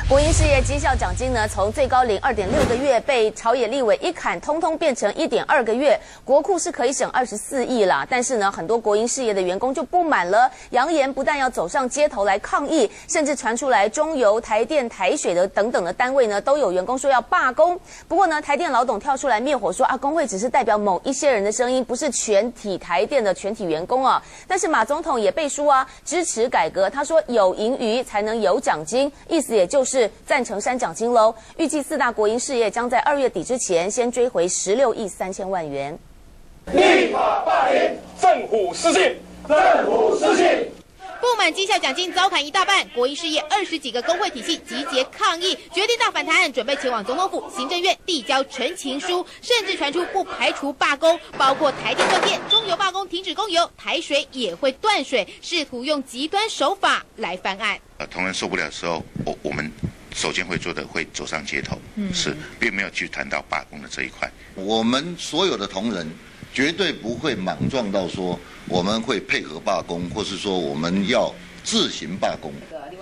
国营事业绩效奖金呢，从最高领2.6个月，被朝野立委一砍，通通变成1.2个月。国库是可以省24亿啦，但是呢，很多国营事业的员工就不满了，扬言不但要走上街头来抗议，甚至传出来中油、台电、台水的等等的单位呢，都有员工说要罢工。不过呢，台电老董跳出来灭火说啊，工会只是代表某一些人的声音，不是全体台电的全体员工啊。但是马总统也背书啊，支持改革，他说有盈余才能有奖金，意思也就是赞成删奖金喽。预计4大国营事业将在2月底之前先追回16亿3千万元。 立法霸凌，政府失信，政府失信。 不满绩效奖金遭砍一大半，国营事业20几个工会体系集结抗议，决定大反弹，准备前往总统府、行政院递交陈情书，甚至传出不排除罢工，包括台电断电、中油罢工停止供油，台水也会断水，试图用极端手法来翻案。 同仁受不了的时候，我们首先会做的会走上街头，是并没有去谈到罢工的这一块。 我们所有的同仁绝对不会莽撞到说我们会配合罢工，或是说我们要自行罢工。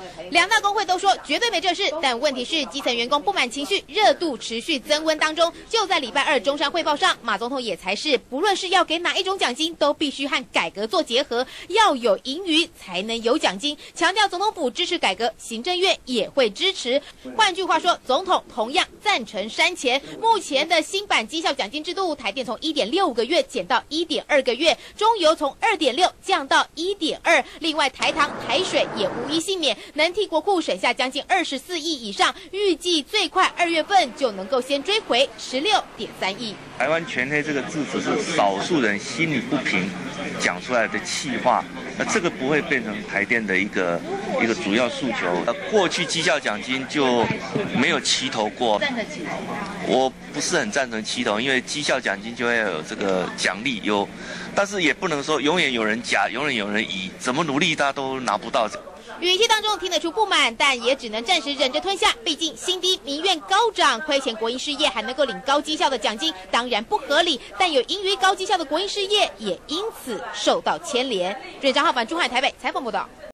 2大工会都说绝对没这事，但问题是基层员工不满情绪热度持续增温当中。就在礼拜2中山汇报上，马总统也才是不论是要给哪一种奖金，都必须和改革做结合，要有盈余才能有奖金。强调总统府支持改革，行政院也会支持。换句话说，总统同样赞成删钱。目前的新版绩效奖金制度，台电从1.6个月减到1.2个月，中油从2.6降到1.2，另外台糖、台水也无一幸免，能替国库省下将近24亿以上，预计最快2月份就能够先追回16.3亿。 台湾全黑这个字只是少数人心里不平讲出来的气话，那这个不会变成台电的一个主要诉求。过去绩效奖金就没有齐头过， 赞成齐头？ 我不是很赞成齐头，因为绩效奖金就会有这个奖励但是也不能说永远有人假，永远有人乙，怎么努力大家都拿不到。 语气当中听得出不满，但也只能暂时忍着吞下。毕竟薪低民怨高涨，亏钱国营事业还能够领高绩效的奖金，当然不合理。但有盈余高绩效的国营事业也因此受到牵连。张浩凡、朱海台北采访报道。